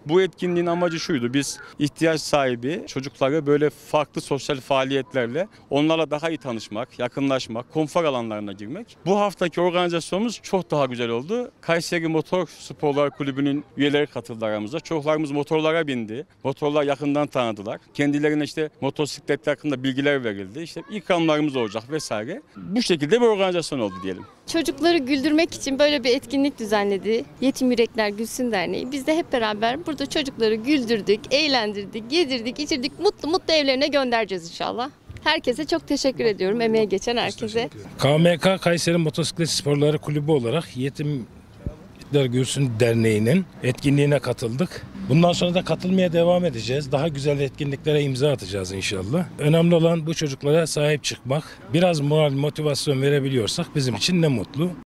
Bu etkinliğin amacı şuydu. Biz ihtiyaç sahibi çocukları böyle farklı sosyal faaliyetlerle onlarla daha iyi tanışmak, yakınlaşmak, konfor alanlarına girmek. Bu haftaki organizasyonumuz çok daha güzel oldu. Kayseri Motor Sporlar Kulübü'nün üyeleri katıldı aramıza. Çocuklarımız motorlara bindi. Motorlar yakından tanıdılar. Kendilerine işte motosikletler hakkında bilgiler verildi. İşte ikramlarımız olacak vesaire. Bu şekilde bir organizasyon oldu diyelim. Çocukları güldürmek için böyle bir etkinlik düzenledi. Yetim Yürekler Gülsün Derneği. Biz de hep beraber burada çocukları güldürdük, eğlendirdik, yedirdik, içirdik. Mutlu mutlu evlerine göndereceğiz inşallah. Herkese çok teşekkür ediyorum. Emeğe geçen herkese. KMK Kayseri Motosiklet Sporları Kulübü olarak Yetim Gülsün Derneği'nin etkinliğine katıldık. Bundan sonra da katılmaya devam edeceğiz. Daha güzel etkinliklere imza atacağız inşallah. Önemli olan bu çocuklara sahip çıkmak. Biraz moral, motivasyon verebiliyorsak bizim için ne mutlu.